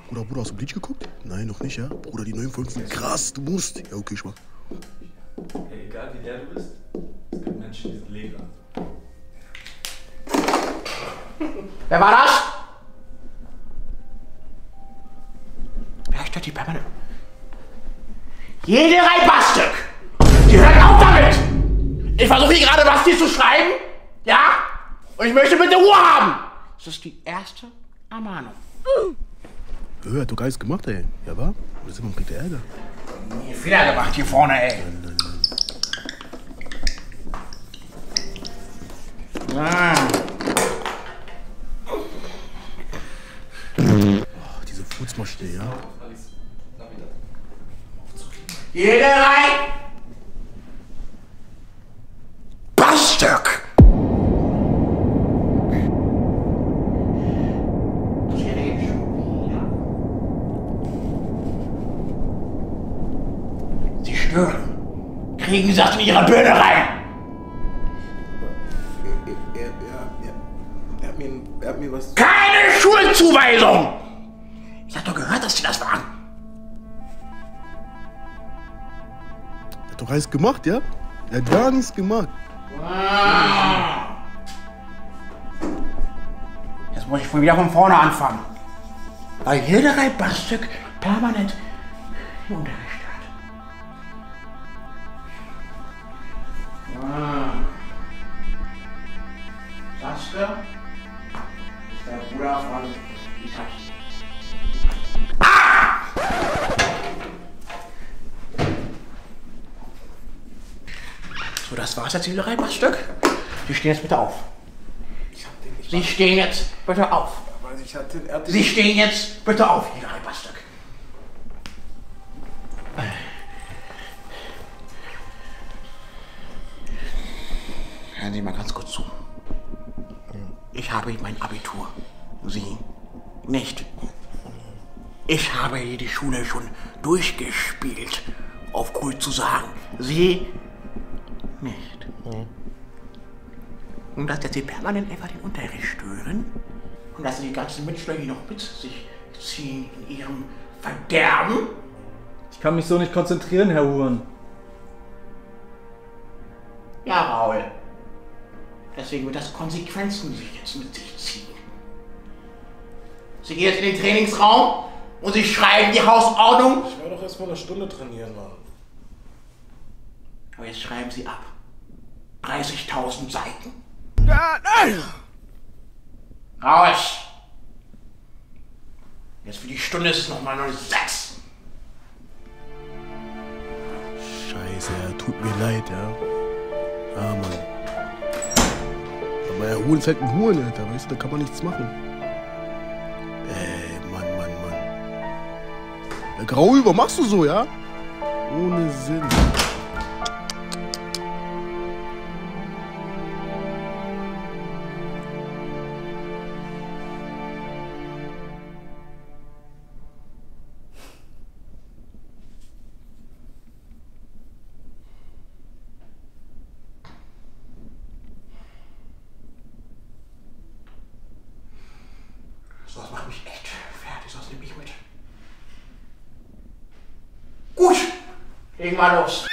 Bruder, hast du Bleach geguckt? Nein, noch nicht, ja? Bruder, die neuen Folgen sind krass, du musst. Ja, okay, ich mach. Hey, egal wie der du bist, es gibt Menschen, die sind Lehrer. Wer war das? Wer stört die permanent? Jede Reibastück! Die hört auf damit! Ich versuche hier gerade was hier zu schreiben, ja? Und ich möchte bitte Ruhe haben! Das ist die erste Ermahnung. Hat doch alles gemacht, ey. Ja, wa? Oder sind wir kriegt der Ärger? Nie Fehler gemacht hier vorne, ey. Oh, diese Fußmaschine, ja? Jede Bastück! Sie stören. Kriegen Sie das in Ihre Birne rein! Er hat mir was... Keine Schulzuweisung! Ich hab doch gehört, dass Sie das waren. Er hat doch alles gemacht, ja? Er hat gar nichts gemacht. Jetzt muss ich wohl wieder von vorne anfangen. Weil jede Reibastück permanent im Unterricht stört. Saskia ist der Bruder von Itachi. So, das war's jetzt, diese Reibastück. Sie stehen jetzt bitte auf. Sie stehen jetzt bitte auf. Sie stehen jetzt bitte auf, jeder Reibastück. Hören Sie mal ganz kurz zu. Ich habe mein Abitur. Sie nicht. Ich habe die Schule schon durchgespielt. Auf cool zu sagen. Sie nicht. Und dass jetzt Sie permanent einfach den Unterricht stören und dass Sie die ganzen Mitschüler hier noch mit sich ziehen in ihrem Verderben. Ich kann mich so nicht konzentrieren, Herr Huren. Ja, Raul. Deswegen wird das Konsequenzen sich jetzt mit sich ziehen. Sie gehen jetzt in den Trainingsraum und Sie schreiben die Hausordnung. Ich will doch erst mal eine Stunde trainieren, Mann. Aber jetzt schreiben Sie ab. 30.000 Seiten. Raus! Jetzt für die Stunde ist es nochmal nur 6. Scheiße, ja, tut mir leid, ja. Ah, Mann. Aber Huren ist halt ein Huren, Alter, weißt du, da kann man nichts machen. Mann. Ja, Graul, was machst du so, ja? Ohne Sinn. Das macht mich echt fertig, sonst nehme ich mit. Gut, legen wir los.